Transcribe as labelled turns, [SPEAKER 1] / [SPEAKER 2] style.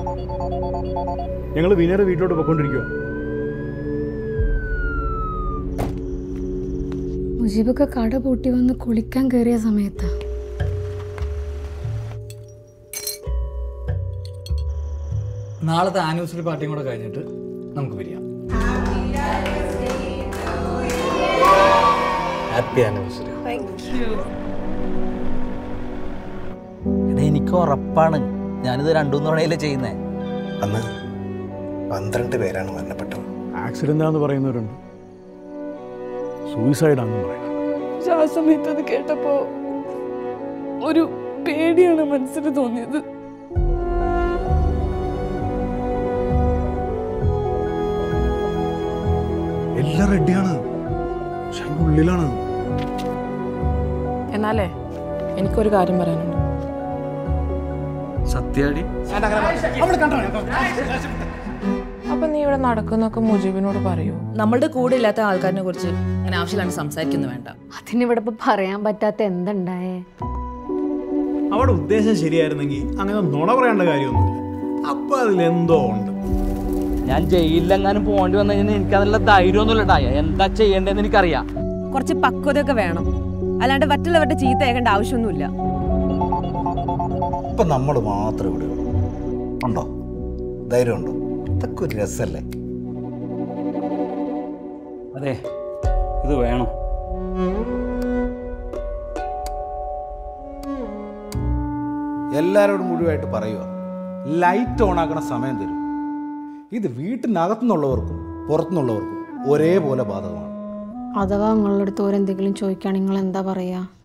[SPEAKER 1] ഞങ്ങൾ വിനയുടെ വീട്ടിലോട്ട് പോയിക്കൊണ്ടിരിക്കുക.
[SPEAKER 2] മുജീബൊക്കെ കട പൂട്ടി വന്ന് കുളിക്കാൻ കയറിയ സമയത്താ.
[SPEAKER 3] നാളത്തെ ആനിവേഴ്സറി പാർട്ടിയും കൂടെ കഴിഞ്ഞിട്ട് നമുക്ക് പിരിയാം. Happy anniversary.
[SPEAKER 4] എനിക്ക് ഉറപ്പാണ് ഞാനിത് 2-3 തവണയിലേ ചെയ്യുന്നേ.
[SPEAKER 5] അന്ന് 12 പേരാണ് മരണപ്പെട്ടത്.
[SPEAKER 1] ആക്സിഡന്റ് ആണെന്ന് പറയുന്നവരുണ്ട്, സൂയിസൈഡ് ആണെന്ന് പറയുന്നത്.
[SPEAKER 6] ആ സമയത്ത് അത് കേട്ടപ്പോ ഒരു പേടിയാണ് മനസ്സിൽ തോന്നിയത്.
[SPEAKER 1] എല്ലാം റെഡിയാണ്, ഉള്ളിലാണ്.
[SPEAKER 6] എന്നാലേ എനിക്കൊരു കാര്യം പറയാനുണ്ട്.
[SPEAKER 3] സത്യാടി
[SPEAKER 6] അപ്പൊ നീ ഇവിടെ നടക്കുന്നൊക്കെ മുജീബിനോട് പറയൂ.
[SPEAKER 7] നമ്മളുടെ കൂടെ ഇല്ലാത്ത ആൾക്കാരിനെ കുറിച്ച് അങ്ങനെ ആവശ്യമില്ലാണ്ട് സംസാരിക്കുന്നു വേണ്ട.
[SPEAKER 2] അതിനിവിടെ ഇപ്പൊ പറയാൻ പറ്റാത്ത എന്തുണ്ടായേ?
[SPEAKER 1] അവിടെ ഉദ്ദേശം ശരിയായിരുന്നെങ്കിൽ അങ്ങനെ നുണ പറയേണ്ട കാര്യമൊന്നുമില്ല. അപ്പൊ അതിലെന്തോ ഉണ്ട്.
[SPEAKER 4] ഞാൻ ജയിലിലെങ്ങാനും പോകേണ്ടി വന്നു കഴിഞ്ഞാൽ എനിക്കതിനുള്ള ധൈര്യമൊന്നുമില്ലട്ടാ. എന്താ ചെയ്യേണ്ടതെന്ന് എനിക്കറിയാം.
[SPEAKER 7] കുറച്ച് പക്വതയൊക്കെ വേണം, അല്ലാണ്ട് മറ്റുള്ളവരുടെ ചീത്ത കേൾക്കേണ്ട ആവശ്യമൊന്നുമില്ല.
[SPEAKER 5] ഇപ്പൊ നമ്മൾ മാത്രം ഇവിടെ ഉണ്ടോ? ധൈര്യമുണ്ടോ? ഇതൊക്കെ ഒരു രസമല്ലേ?
[SPEAKER 4] അതെ, ഇത് വേണം.
[SPEAKER 8] എല്ലാവരോടും മുഴുവായിട്ട് പറയുക, ലൈറ്റ് ഓൺ ആക്കണ സമയം തരും. ഇത് വീട്ടിനകത്തുനിന്നുള്ളവർക്കും പുറത്തുനിന്നുള്ളവർക്കും ഒരേപോലെ ബാധകമാണ്.
[SPEAKER 2] അഥവാ നിങ്ങളുടെ അടുത്ത് ഓരെന്തെങ്കിലും ചോദിക്കുകയാണെങ്കിൽ നിങ്ങൾ എന്താ പറയാ?